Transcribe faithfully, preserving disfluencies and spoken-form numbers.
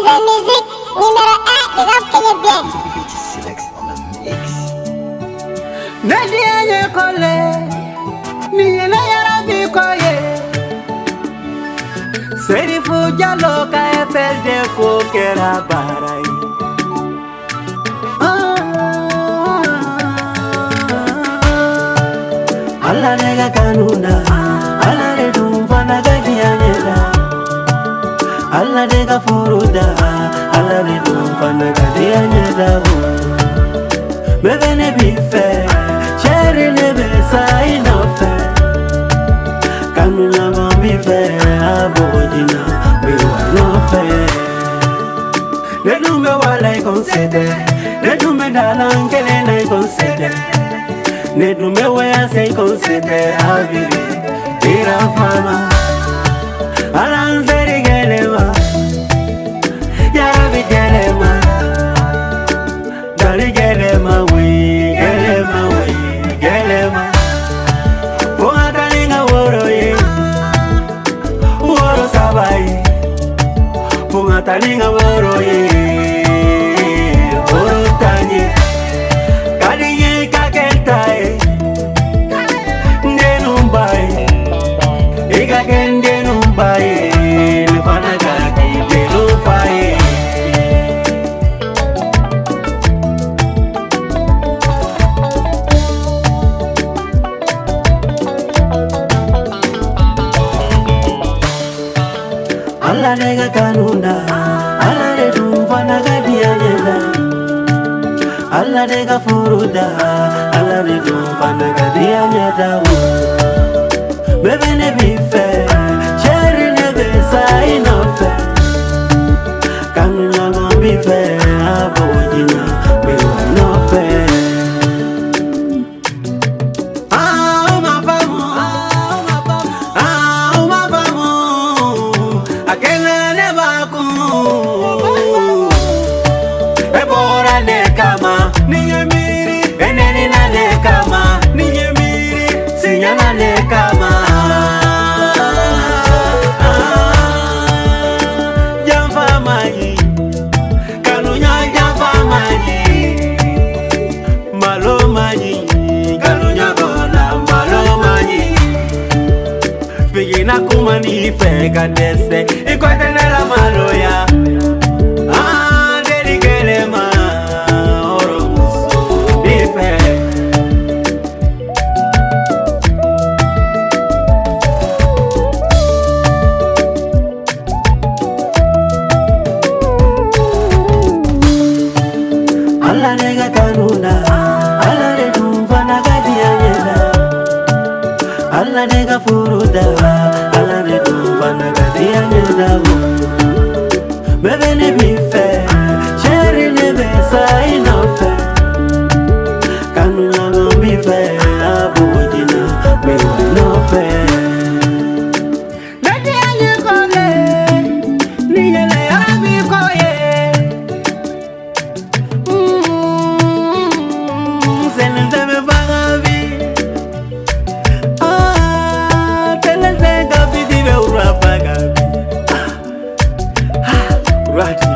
de musique numéro un du rap québécois. Silex on the mix. Nadia ye kole, ni na yara bi koye. Serifou Diallo ka F L D ko kera barai. Allah nega kanuna, Allah ne dumfana gadiyanela. Allah nega furuda, Allah ne dumfana gadiyanela. Bebe ne bife, chéri ne besa inofe. Kanuna mo bife, abojina we wanofe. Ne dume wala ikonsede, ne dume dalangele na ikonsede. Ne dume waya se ikonsede aviri, ira fama. Alanzeri gelema, yarabi gelema. Dari gelema we, gelema we, gelema. Ponga linga woro ye, woro sabai. Ponga linga woro ye, woro tani. Kadiye kakentae, ndenumbai. Ika kende numbai, nufana kaki denumbai. Allah nega kanuna, Allah ne dumfana gadiyanela. Allah nega furuda, Allah ne dumfana gadiyanela. Bebe ne bife, chéri ne besa inofe. Kanuna mo bife, abojina we wanofe. Ah, uma famu, ah, uma famu. Akena ne baku, ebora ne kama, niye miri, eneni na ne kama, niye miri, sinyana ne kama. Jamfa mayi, kanunya jamfa mayi, malo mayi, kanunya gona malo mayi. Figina kumani feka dese, ikote nela maloya. Ah, dedikelema, oromuso, ife. Allah nega kanuna, Allah ne dumfana gadiyanela. Allah nega furuda, Allah ne dumfana gadiyanela. Bebe ne bife, chéri ne besa inofe. Kanuna mo bife, abojina we wanofe. Nadia ye kole, ni yele yarabi koye. Right.